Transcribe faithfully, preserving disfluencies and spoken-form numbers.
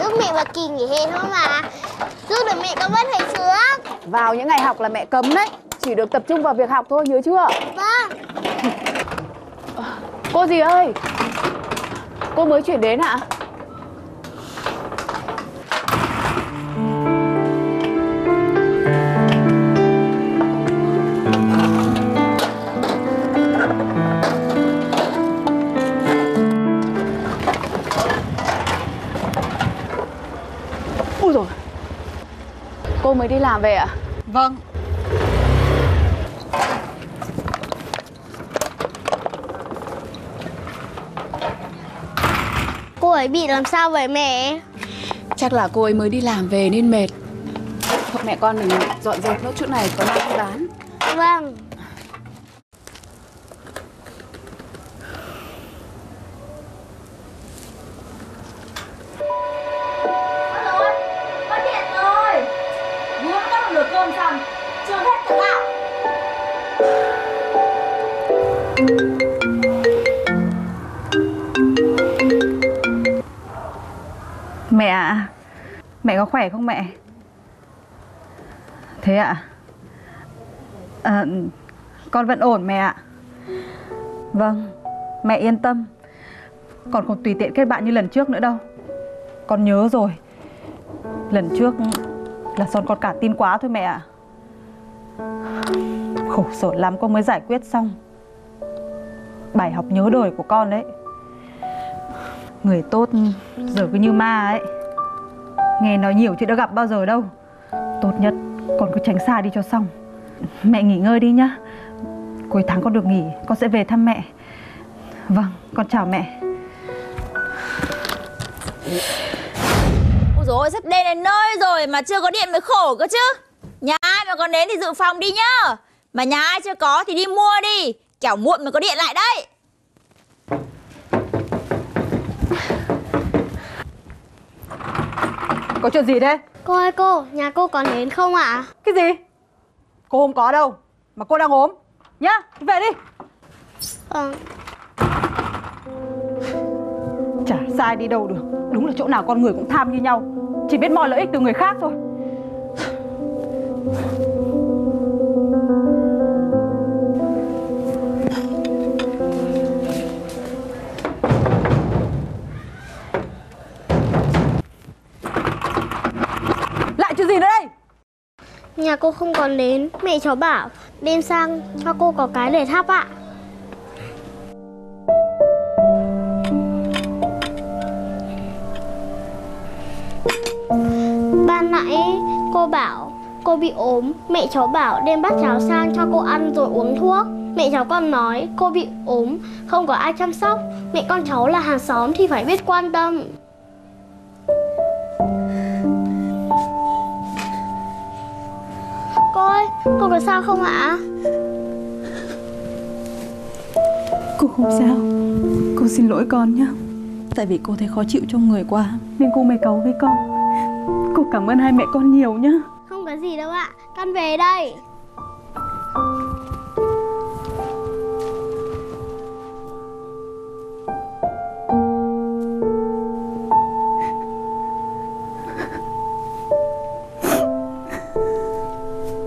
giúp mẹ vào kỳ nghỉ hè thôi mà. Giúp để mẹ có bớt thầy trước. Vào những ngày học là mẹ cấm đấy. Chỉ được tập trung vào việc học thôi, nhớ chưa? Vâng. Cô gì ơi? Cô mới chuyển đến ạ? Ui rồi. Cô mới đi làm về ạ? Vâng. Cô ấy bị làm sao vậy mẹ? Chắc là cô ấy mới đi làm về nên mệt. Thôi mẹ con mình dọn dẹp nốt chỗ này có mang đi bán. Vâng. Rồi, có điện rồi. Vừa mới có một lượt cơm xong, chưa hết cả gạo. Mẹ ạ, mẹ có khỏe không mẹ? Thế ạ? À, con vẫn ổn mẹ ạ. Vâng, mẹ yên tâm. Con không tùy tiện kết bạn như lần trước nữa đâu. Con nhớ rồi. Lần trước là son con cả tin quá thôi mẹ ạ. Khổ sở lắm con mới giải quyết xong. Bài học nhớ đời của con đấy. Người tốt giờ cứ như ma ấy. Nghe nói nhiều chứ đã gặp bao giờ đâu. Tốt nhất con cứ tránh xa đi cho xong. Mẹ nghỉ ngơi đi nhá. Cuối tháng con được nghỉ, con sẽ về thăm mẹ. Vâng, con chào mẹ. Ôi dồi ôi, sắp đêm đến nơi rồi mà chưa có điện mới khổ cơ chứ. Nhà ai mà còn đến thì dự phòng đi nhá. Mà nhà ai chưa có thì đi mua đi, kẻo muộn mới có điện lại đấy. Có chuyện gì đấy? Cô ơi cô, nhà cô còn đến không ạ? Cái gì? Cô không có đâu. Mà cô đang ốm. Nhá, về đi. Vâng. Chả sai đi đâu được. Đúng là chỗ nào con người cũng tham như nhau. Chỉ biết moi lợi ích từ người khác thôi. Lại chuyện gì nữa đây? Nhà cô không còn đến. Mẹ cháu bảo đem sang cho cô có cái để thắp ạ. Ban nãy cô bảo cô bị ốm. Mẹ cháu bảo đem bát cháo sang cho cô ăn rồi uống thuốc. Mẹ cháu còn nói cô bị ốm, không có ai chăm sóc. Mẹ con cháu là hàng xóm thì phải biết quan tâm. Cô ơi, cô có sao không ạ? Cô không sao. Cô xin lỗi con nhé. Tại vì cô thấy khó chịu trong người quá nên cô mới cáu với con. Cô cảm ơn hai mẹ con nhiều nhá. Không có gì đâu ạ, con về đây.